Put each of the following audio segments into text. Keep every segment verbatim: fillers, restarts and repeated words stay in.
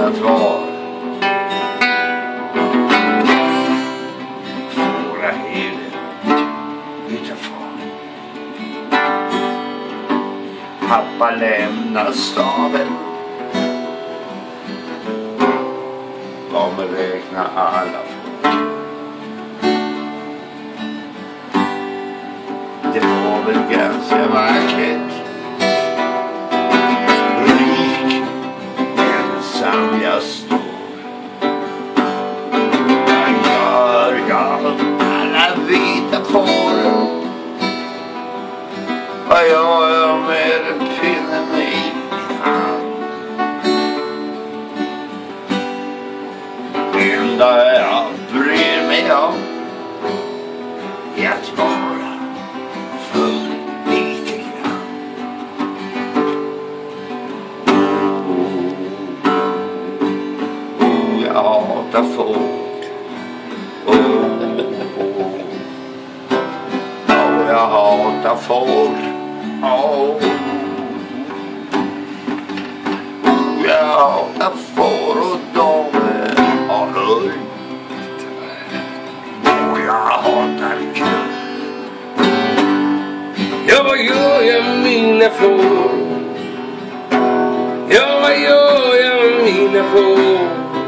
att vara. Våra heder utav far. Pappa lämnar staden. De räknar alla får. Det var väl ganska vackert. Rik, ensam jag står. Vad gör jag alla vita får? Vad gör jag med pinnen i hand? Det enda jag bryr mig om är att vara för lite grann. Oh, oh, jag hatar får. Oh, oh, jag hatar får. Oh, jag hatar får och de har höjt. Och jag hatar kul. Ja, vad gör jag med mina får? Ja, vad gör jag med mina får?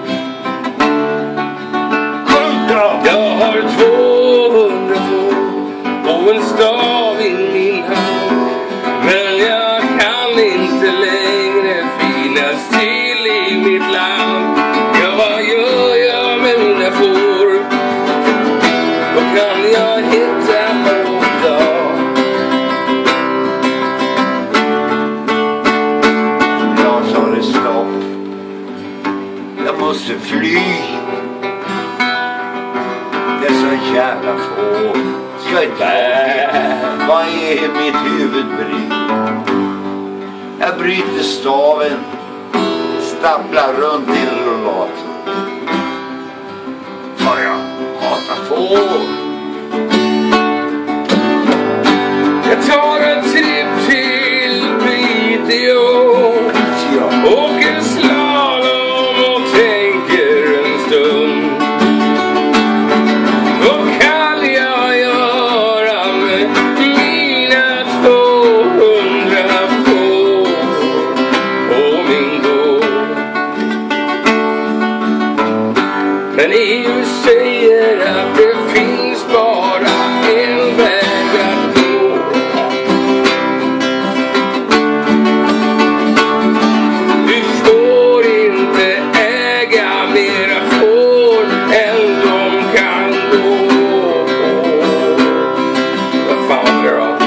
Jag har tvåhundra får och en stav i min hand. Men jag kan inte längre finnas till i mitt land. Ja, vad gör jag med mina får? Vad kan jag hitta på dag? Jag sa det stopp. Jag måste fly. Dessa jävla får ska inte. Vad är mitt huvudbry? Jag bryter staven, stapplar runt i en rullator. För jag hatar får. Jag tar en tripp till Piteå, åker slalom och tänker en stund. Vad kan jag göra med mina tvåhundra får på min gård? Men E U säger att det finns bara en väg att gå. Du får inte äga mera får än de kan gå. Vad fan var det då?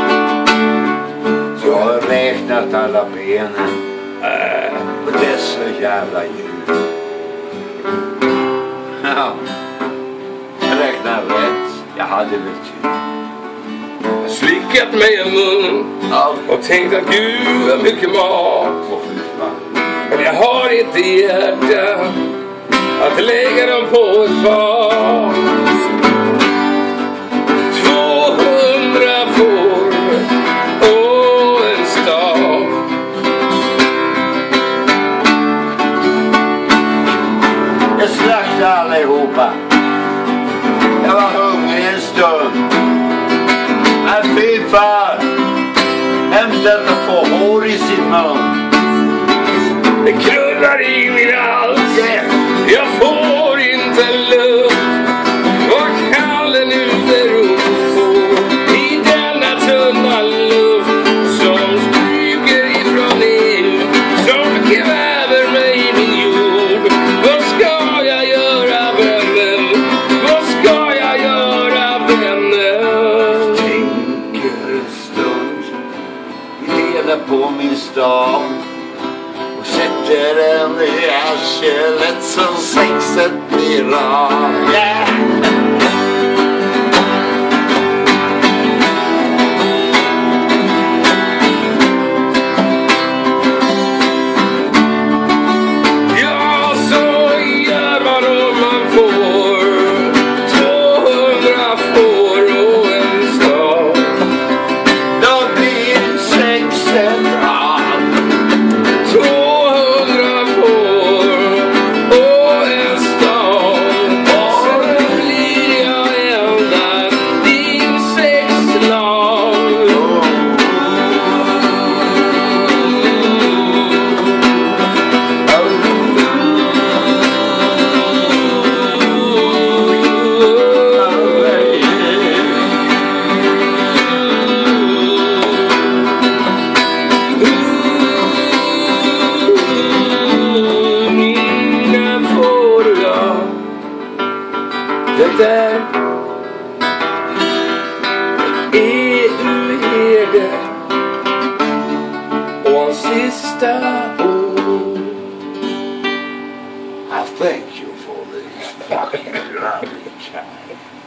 Jag har räknat alla benen på dessa jävla djur. Ja, jag räknar rätt. Jag hade väl tur. Jag slickat mig i mun Ja, och tänkt att gud vad mycket mat. och försvann. Men jag har inte hjärta att lägga dem på ett fat. Tvåhundra får och en stav. Jag slaktade allihopa. Jag var hungrig en stund. Men fy fan. Hemskt att få hår i sin mun. Det krullar i min hals. Yeah. Jag får inte luft. Vad kan det nu bero på i denna tunna luft som stryker ifrån E U, som kväver mig i min jord? Vad ska jag göra, vännen? Vad ska jag göra, vännen? Tänker en stund. Lever på min stav. Och sätter den i arslet som sexet blir av. Yeah. Ja, så gör man om man får tvåhundra får och en stav. Då blir sexet av. Tvåhundra får sista år. I thank you for this fucking lovely time.